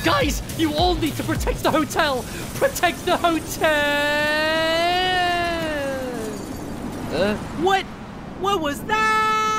Guys, you all need to protect the hotel. Protect the hotel. What? What was that?